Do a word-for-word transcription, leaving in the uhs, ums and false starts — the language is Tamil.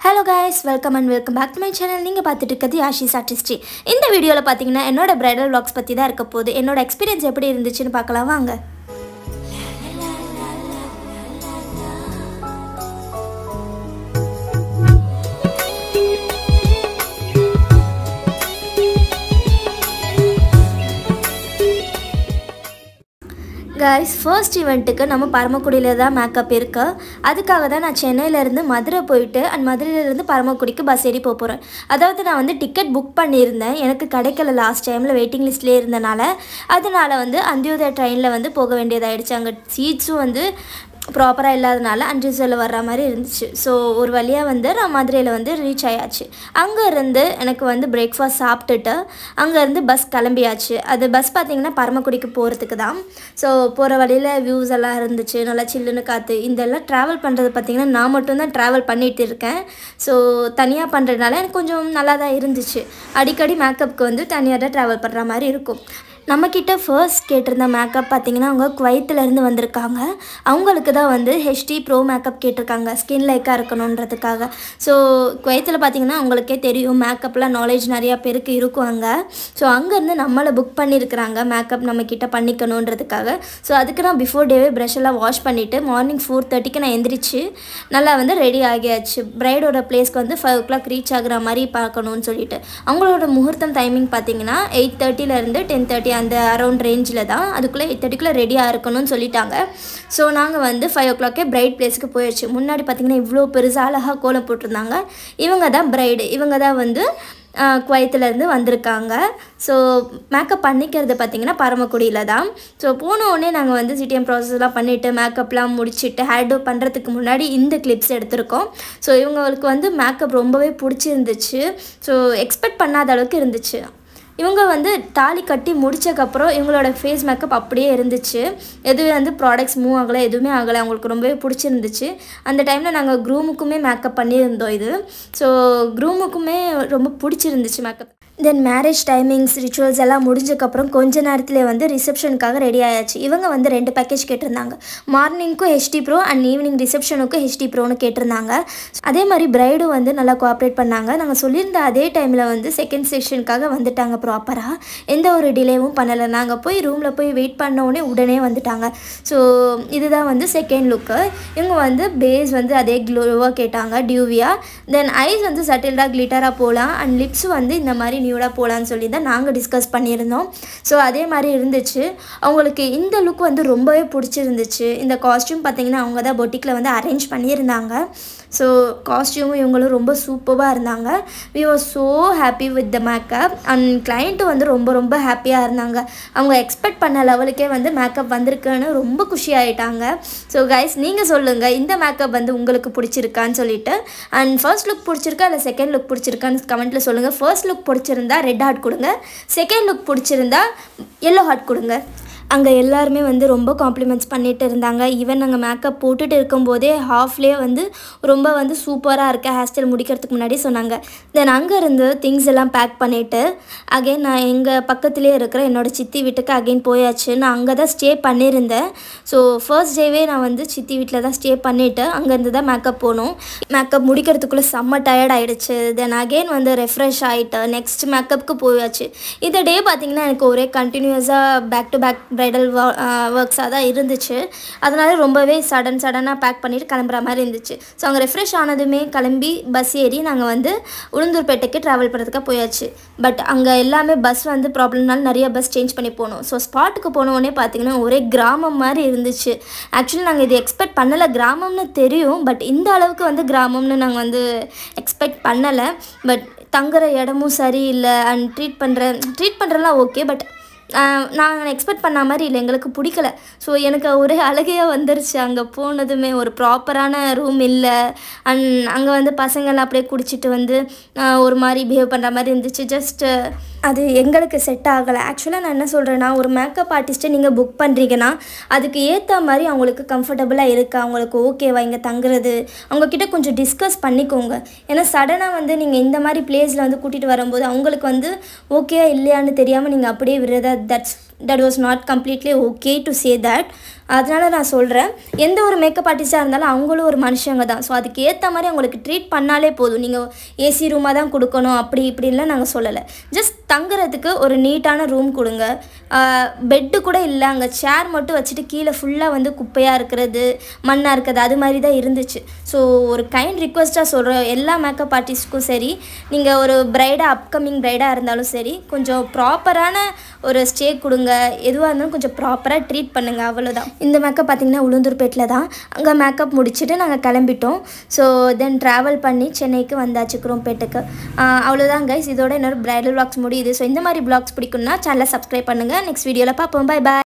Hello guys, welcome and welcome back to my channel. நீங்க பார்த்துட்டு இருக்கிறது யாஷிஸ் ஆர்டிஸ்ட்ரி. இந்த வீடியோல பாத்தீங்கன்னா என்னோட bridal vlogs பத்தி தான் இருக்க போகுது. என்னோட எக்ஸ்பீரியன்ஸ் எப்படி இருந்துச்சுன்னு பார்க்கலாம் வாங்க. Guys, first event க்கு நம்ம பரமக்குடியில தான் மேக்கப் இருக்கு. அதுக்காக தான் நான் சென்னையில இருந்து மதுரை போயிட்டு and மதுரையில இருந்து பரமக்குடிக்கு பஸ் ஏறி போறேன். அதாவது நான் வந்து டிக்கெட் புக் பண்ணியிருந்தேன். எனக்கு கிடைக்கல லாஸ்ட் டைம்ல வெயிட்டிங் லிஸ்ட்லயே இருந்தனால அதனால வந்து அந்தியோதய ட்ரெயின்ல வந்து போக வேண்டியதாயிடுச்சு. அங்க சீட்ஸும் வந்து ப்ராப்பரா இல்லாதனால அன்ரிசர்வ்ல வர்ற மாதிரி இருந்துச்சு. ஸோ ஒரு வழியா வந்து நான் மதுரையில் வந்து ரீச் ஆயாச்சு. அங்கே இருந்து எனக்கு வந்து பிரேக்ஃபாஸ்ட் சாப்பிட்டுட்டு அங்கே இருந்து பஸ் கிளம்பியாச்சு. அது பஸ் பார்த்தீங்கன்னா பரமக்குடிக்கு போகிறதுக்கு தான். ஸோ போகிற வழியில் வியூஸ் எல்லாம் இருந்துச்சு, நல்லா சில்லுன்னு காற்று. இதெல்லாம் ட்ராவல் பண்ணுறது பார்த்திங்கன்னா நான் மட்டும்தான் ட்ராவல் பண்ணிகிட்டு இருக்கேன். ஸோ தனியாக பண்ணுறதுனால எனக்கு கொஞ்சம் நல்லா தான் இருந்துச்சு. அடிக்கடி மேக்கப்புக்கு வந்து தனியாக தான் ட்ராவல் பண்ணுற மாதிரி இருக்கும். நம்மக்கிட்ட ஃபர்ஸ்ட் கேட்டிருந்த மேக்கப் பார்த்திங்கன்னா அவங்க குவைத்திலேருந்து வந்திருக்காங்க. அவங்களுக்கு தான் வந்து ஹெச்டி ப்ரோ மேக்கப் கேட்டிருக்காங்க, ஸ்கின் லைக்காக இருக்கணுன்றதுக்காக. ஸோ குவைத்தில் பார்த்திங்கன்னா அவங்களுக்கே தெரியும் மேக்கப்லாம் நாலேஜ் நிறையா பேருக்கு இருக்கும் அங்கே. ஸோ அங்கேருந்து நம்மளை புக் பண்ணியிருக்கிறாங்க மேக்கப் நம்மக்கிட்ட பண்ணிக்கணுன்றதுக்காக. ஸோ அதுக்கு நான் பிஃபோர் டேவே ப்ரஷ் எல்லாம் வாஷ் பண்ணிவிட்டு மார்னிங் ஃபோர் தேர்ட்டிக்கு நான் எந்திரிச்சு நல்லா வந்து ரெடி ஆகியாச்சு. ப்ரைடோட பிளேஸ்க்கு வந்து ஃபைவ் ஓ கிளாக் ரீச் ஆகிற மாதிரி பார்க்கணுன்னு சொல்லிட்டு அவங்களோட முகூர்த்தம் டைமிங் பார்த்திங்கன்னா எயிட் தேர்ட்டிலேருந்து டென் தேர்ட்டி அந்த அரௌண்ட் ரேஞ்சில் தான். அதுக்குள்ளே எயிட் தேர்ட்டிக்குள்ளே ரெடியாக இருக்கணும்னு சொல்லிட்டாங்க. ஸோ நாங்கள் வந்து ஃபைவ் ஓ கிளாக்கே பிரைட் பிளேஸுக்கு போயிடுச்சு. முன்னாடி பார்த்திங்கன்னா இவ்வளோ பெருசாக அழகாக கோலம் போட்டிருந்தாங்க. இவங்க தான் பிரைடு, இவங்க தான் வந்து குவைத்திலேருந்து வந்திருக்காங்க. ஸோ மேக்கப் பண்ணிக்கிறது பார்த்திங்கன்னா பரமக்குடியில் தான். ஸோ போன உடனே நாங்கள் வந்து சிடிஎம் ப்ராசஸ்லாம் பண்ணிவிட்டு மேக்கப்லாம் முடிச்சுட்டு ஹேர் டோ பண்ணுறதுக்கு முன்னாடி இந்த கிளிப்ஸ் எடுத்திருக்கோம். ஸோ இவங்களுக்கு வந்து மேக்கப் ரொம்பவே பிடிச்சிருந்துச்சு. ஸோ எக்ஸ்பெக்ட் பண்ணாத அளவுக்கு இருந்துச்சு. இவங்க வந்து தாலி கட்டி முடித்தக்கப்புறம் இவங்களோட ஃபேஸ் மேக்கப் அப்படியே இருந்துச்சு. எதுவே வந்து ப்ராடக்ட்ஸ் மூவ் ஆகலை, எதுவுமே ஆகலை. அவங்களுக்கு ரொம்பவே பிடிச்சிருந்துச்சு. அந்த டைமில் நாங்கள் க்ரூமுக்குமே மேக்கப் பண்ணியிருந்தோம் இது. ஸோ க்ரூமுக்குமே ரொம்ப பிடிச்சிருந்துச்சு makeup. Then marriage timings rituals எல்லாம் முடிஞ்சக்கப்புறம் கொஞ்ச நேரத்துலேயே வந்து ரிசப்ஷனுக்காக ரெடி ஆயாச்சு. இவங்க வந்து ரெண்டு பேக்கேஜ் கேட்டிருந்தாங்க. மார்னிங்க்கும் ஹெச்டி ப்ரோ அண்ட் ஈவினிங் ரிசப்ஷனுக்கும் ஹெச்டி ப்ரோன்னு கேட்டிருந்தாங்க. அதே மாதிரி பிரைடும் வந்து நல்லா கோஆப்ரேட் பண்ணாங்க. நாங்கள் சொல்லியிருந்த அதே டைமில் வந்து செகண்ட் செக்ஷனுக்காக வந்துட்டாங்க ப்ராப்பராக. எந்த ஒரு டிலேவும் பண்ணலை. நாங்கள் போய் ரூமில் போய் வெயிட் பண்ண உடனே உடனே வந்துட்டாங்க. ஸோ இதுதான் வந்து செகண்ட் லுக்கு. இவங்க வந்து பேஸ் வந்து அதே க்ளோவாக கேட்டாங்க, டியூவியாக. தென் ஐஸ் வந்து சட்டில்டாக கிளிட்டராக போகலாம் அண்ட் லிப்ஸ் வந்து இந்த மாதிரி நியூடாக போகலான்னு சொல்லி தான் நாங்கள் டிஸ்கஸ் பண்ணியிருந்தோம். ஸோ அதே மாதிரி இருந்துச்சு. அவங்களுக்கு இந்த லுக் வந்து ரொம்பவே பிடிச்சிருந்துச்சு. இந்த காஸ்ட்யூம் பார்த்திங்கன்னா அவங்க தான் பொட்டிக்கில் வந்து அரேஞ்ச் பண்ணியிருந்தாங்க. ஸோ காஸ்ட்யூமும் இவங்களும் ரொம்ப சூப்பராக இருந்தாங்க. We was so happy with the makeup and கிளைண்ட்டும் வந்து ரொம்ப ரொம்ப ஹாப்பியாக இருந்தாங்க. அவங்க எக்ஸ்பெக்ட் பண்ண லெவலுக்கே வந்து மேக்கப் வந்திருக்குன்னு ரொம்ப குஷி ஆகிட்டாங்க. ஸோ கைஸ் நீங்கள் சொல்லுங்கள் இந்த மேக்கப் வந்து உங்களுக்கு பிடிச்சிருக்கான்னு சொல்லிட்டு. அண்ட் ஃபர்ஸ்ட் லுக் பிடிச்சிருக்கா இல்லை செகண்ட் லுக் பிடிச்சிருக்கான்னு கமெண்ட்டில் சொல்லுங்கள். ஃபர்ஸ்ட் லுக் பிடிச்சிருந்தா ரெட் ஹார்ட் கொடுங்க, செகண்ட் லுக் பிடிச்சிருந்தா எல்லோ ஹார்ட் கொடுங்க. அங்கே எல்லாருமே வந்து ரொம்ப காம்ப்ளிமெண்ட்ஸ் பண்ணிகிட்டு இருந்தாங்க. ஈவன் நாங்கள் மேக்கப் போட்டுட்டு இருக்கும்போதே ஹாஃப்லேயே வந்து ரொம்ப வந்து சூப்பராக இருக்க ஹேர் ஸ்டைல் முடிக்கிறதுக்கு முன்னாடி சொன்னாங்க. தென் அங்கே இருந்து திங்ஸ் எல்லாம் பேக் பண்ணிவிட்டு அகெயின் நான் எங்கள் பக்கத்துலேயே இருக்கிற என்னோடய சித்தி வீட்டுக்கு அகெயின் போயாச்சு. நான் அங்கே தான் ஸ்டே பண்ணியிருந்தேன். ஸோ ஃபர்ஸ்ட் டேவே நான் வந்து சித்தி வீட்டில் தான் ஸ்டே பண்ணிவிட்டு அங்கேருந்து தான் மேக்கப் போனோம். மேக்கப் முடிக்கிறதுக்குள்ளே செம்ம டயர்ட் ஆகிடுச்சு. தென் அகெயின் வந்து ரெஃப்ரெஷ் ஆகிட்டு நெக்ஸ்ட் மேக்கப்புக்கு போயாச்சு. இந்த டே பார்த்திங்கன்னா எனக்கு ஒரே கண்டினியூஸாக பேக் டு பேக் ப்ரைடல் ஒர்க்ஸாக தான் இருந்துச்சு. அதனால ரொம்பவே சடன் சடனாக பேக் பண்ணிவிட்டு கிளம்புற மாதிரி இருந்துச்சு. ஸோ அங்கே ரெஃப்ரெஷ் ஆனதுமே கிளம்பி பஸ் ஏறி நாங்கள் வந்து உளுந்தூர்பேட்டைக்கு ட்ராவல் பண்ணுறதுக்காக போயாச்சு. பட் அங்கே எல்லாமே பஸ் வந்து ப்ராப்ளம்னால நிறைய பஸ் சேஞ்ச் பண்ணி போனோம். ஸோ ஸ்பாட்டுக்கு போனோடனே பார்த்திங்கன்னா ஒரே கிராமம் மாதிரி இருந்துச்சு. ஆக்சுவலி நாங்கள் இது எக்ஸ்பெக்ட் பண்ணலை. கிராமம்னு தெரியும், பட் இந்த அளவுக்கு வந்து கிராமம்னு நாங்கள் வந்து எக்ஸ்பெக்ட் பண்ணலை. பட் தங்குற இடமும் சரியில்லை அண்ட் ட்ரீட் பண்ணுற ட்ரீட் பண்ணுறலாம் ஓகே, பட் நாங்கள் எக்ஸ்பெக்ட் பண்ண மாதிரி இல்லை, எங்களுக்கு பிடிக்கல. ஸோ எனக்கு ஒரே அழகையாக வந்துருச்சு. அங்கே போனதுமே ஒரு ப்ராப்பரான ரூம் இல்லை அண்ட் அங்கே வந்து பசங்கள்லாம் அப்படியே குடிச்சிட்டு வந்து ஒரு மாதிரி பிஹேவ் பண்ணுற மாதிரி இருந்துச்சு. ஜஸ்ட்டு அது எங்களுக்கு செட் ஆகலை. ஆக்சுவலாக நான் என்ன சொல்கிறேன்னா, ஒரு மேக்கப் ஆர்டிஸ்ட்டை நீங்கள் புக் பண்ணுறீங்கன்னா அதுக்கு ஏற்ற மாதிரி அவங்களுக்கு கம்ஃபர்டபுளாக இருக்கா, அவங்களுக்கு ஓகேவா இங்கே தங்குறது, அவங்கக்கிட்ட கொஞ்சம் டிஸ்கஸ் பண்ணிக்கோங்க. ஏன்னா சடனாக வந்து நீங்கள் இந்த மாதிரி பிளேஸில் வந்து கூட்டிகிட்டு வரும்போது அவங்களுக்கு வந்து ஓகே இல்லையான்னு தெரியாமல் நீங்கள் அப்படியே விடுறதா, that's that was not completely okay to say that. அதனால நான் சொல்கிறேன், எந்த ஒரு மேக்கப் ஆர்டிஸ்ட்டாக இருந்தாலும் அவங்களும் ஒரு மனுஷங்க தான். ஸோ அதுக்கு ஏற்ற மாதிரி அவங்களுக்கு ட்ரீட் பண்ணாலே போதும். நீங்கள் ஏசி ரூமாக தான் கொடுக்கணும் அப்படி இப்படின்லாம் நாங்கள் சொல்லலை. ஜஸ்ட் தங்குறதுக்கு ஒரு நீட்டான ரூம் கொடுங்க. பெட்டு கூட இல்லை, அங்கே சேர் மட்டும் வச்சுட்டு கீழே ஃபுல்லாக வந்து குப்பையாக இருக்கிறது, மண்ணாக இருக்கிறது, அது மாதிரி தான் இருந்துச்சு. ஸோ ஒரு கைண்ட் ரிக்வெஸ்ட்டாக சொல்கிறேன் எல்லா மேக்கப் ஆர்டிஸ்ட்க்கும் சரி, நீங்கள் ஒரு ப்ரைடாக அப்கமிங் ப்ரைடாக இருந்தாலும் சரி, கொஞ்சம் ப்ராப்பரான ஒரு ஸ்டே கொடுங்க. எதுவாக இருந்தாலும் கொஞ்சம் ப்ராப்பராக ட்ரீட் பண்ணுங்கள், அவ்வளோதான். இந்த மேக்கப் பார்த்திங்கன்னா உளுந்தூர்பேட்டில் தான். அங்கே மேக்கப் முடிச்சுட்டு நாங்கள் கிளம்பிட்டோம். ஸோ தென் ட்ராவல் பண்ணி சென்னைக்கு வந்தாச்சு, குரோம்பேட்டுக்கு. அவ்வளோதான் கைஸ், இதோட இன்னொரு ப்ரைடல் வ்ளாக்ஸ் முடியுது. ஸோ இந்த மாதிரி வ்ளாக்ஸ் பிடிக்கும்னா சேனலை சப்ஸ்கிரைப் பண்ணுங்கள். நெக்ஸ்ட் வீடியோவில் பார்ப்போம். பை பாய்.